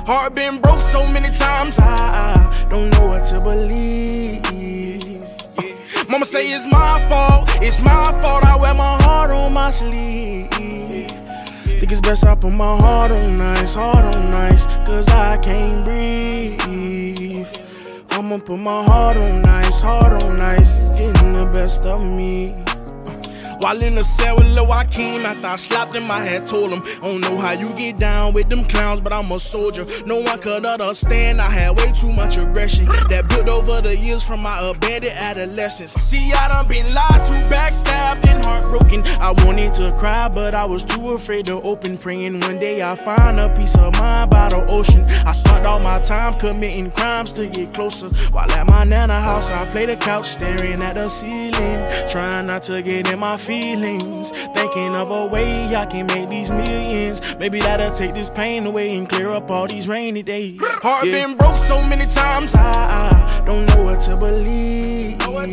Heart been broke so many times, I don't know what to believe. Mama say it's my fault, I wear my heart on my sleeve. Think it's best I put my heart on ice, cause I can't breathe. I'ma put my heart on ice, getting the best of me. While in the cell with Lil Joaquin, after I slapped him, I had told him, I don't know how you get down with them clowns, but I'm a soldier. No one could understand, I had way too much aggression that built over the years from my abandoned adolescence. See, I done been lied to, backstabbed, and heartbroken. I wanted to cry, but I was too afraid to open, praying one day I find a peace of mind by the ocean. I spent all my time committing crimes to get closer. While at my nana house, I play the couch, staring at the ceiling, trying not to get in my feelings, thinking of a way I can make these millions. Maybe that'll take this pain away and clear up all these rainy days. Heart been broke so many times, I don't know what to believe.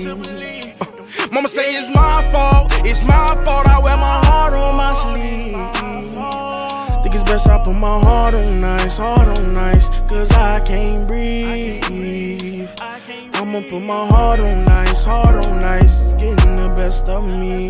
Mama say it's my fault, I wear my heart on my sleeve. Think it's best I put my heart on ice, cause I can't breathe. I'ma put my heart on ice, getting the best of me.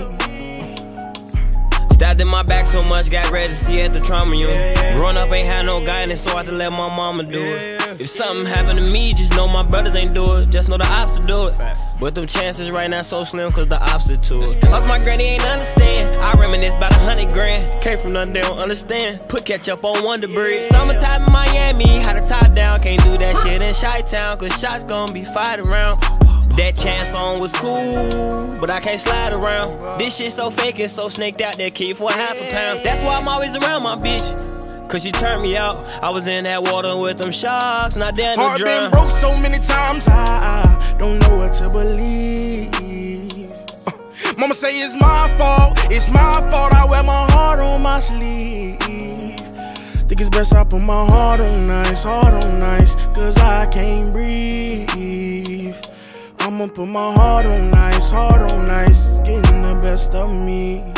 Stabbed in my back so much, got ready to see at the trauma unit. Growing up ain't had no guidance, so I had to let my mama do it. If something happened to me, just know my brothers ain't do it. Just know the ops will do it. But them chances right now so slim, cause the ops are to it. Lost my granny, ain't understand. I reminisce about 100 grand. Came from nothing, they don't understand. Put ketchup on Wonder Bread. Summertime in Miami, had a top down. Can't do that shit in Chi-Town, cause shots gon' be fired around. That chance song was cool, but I can't slide around. This shit so fake and so snaked out that kid for half a pound. That's why I'm always around my bitch, cause she turned me out. I was in that water with them sharks, not down to drown. Heart been broke so many times, I don't know what to believe. Mama say it's my fault, I wear my heart on my sleeve. Think it's best I put my heart on ice, cause I can't breathe. I'ma put my heart on ice, getting the best of me.